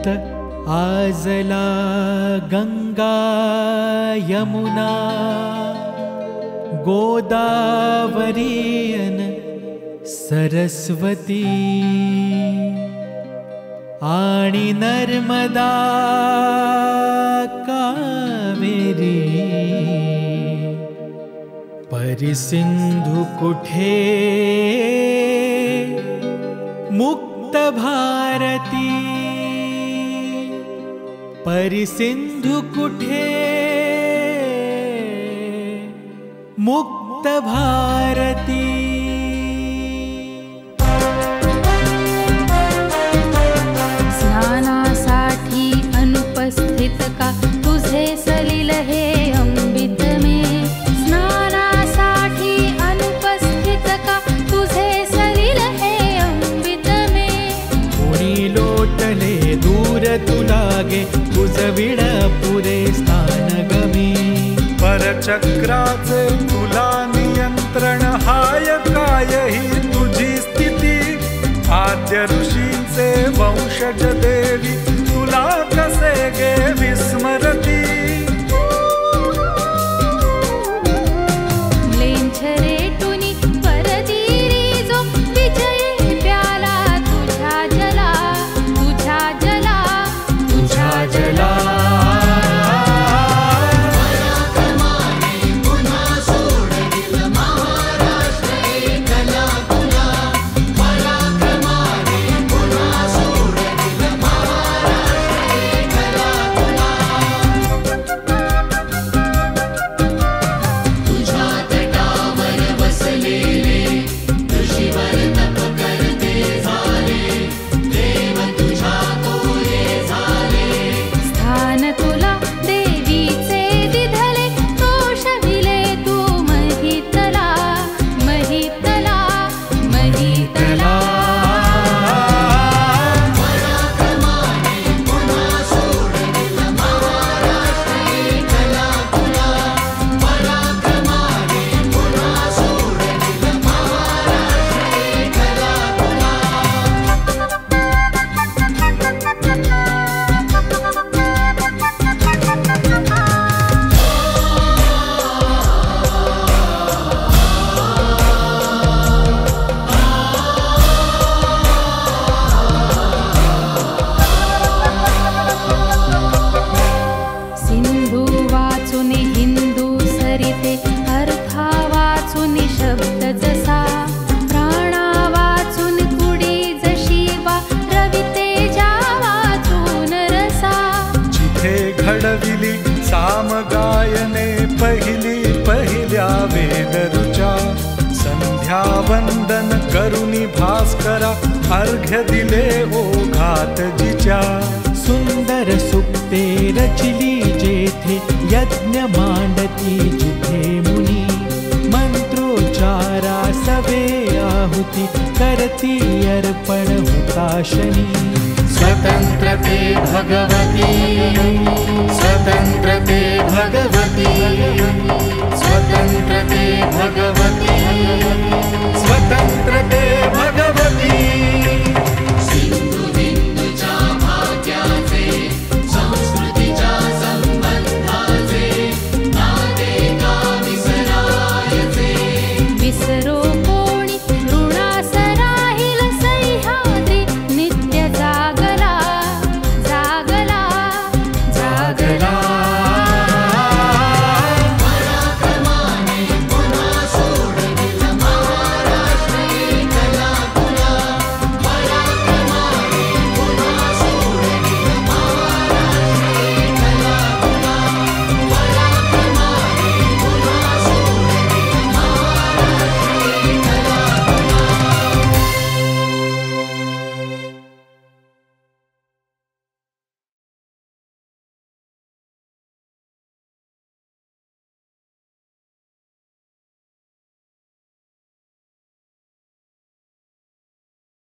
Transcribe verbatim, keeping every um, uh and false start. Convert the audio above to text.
मुक्त आजला गंगा यमुना गोदावरी अन सरस्वती आणि नर्मदा कावेरी परिसिंधु कुठे मुक्त भारती परिसिंधु कुठे मुक्त भारती स्नानासाठी अनुपस्थित का तुझे सलिल हे अंबित में स्नानासाठी अनुपस्थित का तुझे सलिल हे अंबित में कोणी लोटले दूर तुलागे तुझविण पुरे स्थान गमी परचक्राचे तुला नियंत्रण हाय काय ही तुझी स्थिती आद्य ऋषींचे वंशज देवी तुला कसे गे विस्मरती लेंछरे टुनी परदिरी जो विजयी प्याला तुझ्या जला तुझ्या जला तुझ्या जला सामगायने पहिली पहिल्या वेदरुचा संध्या वंदन करुणी भास्करा अर्घ्य दिले ओघात जिच्या सुंदर सुक्ते रचिली जेथे यज्ञ मांडती जिथे मुनी मंत्रोच्चारा सवे आहुती करती अर्पण हुताशनी स्वतंत्रते भगवती स्वतंत्रते भगवती स्वतंत्रते भगवती स्वतंत्रते भगवती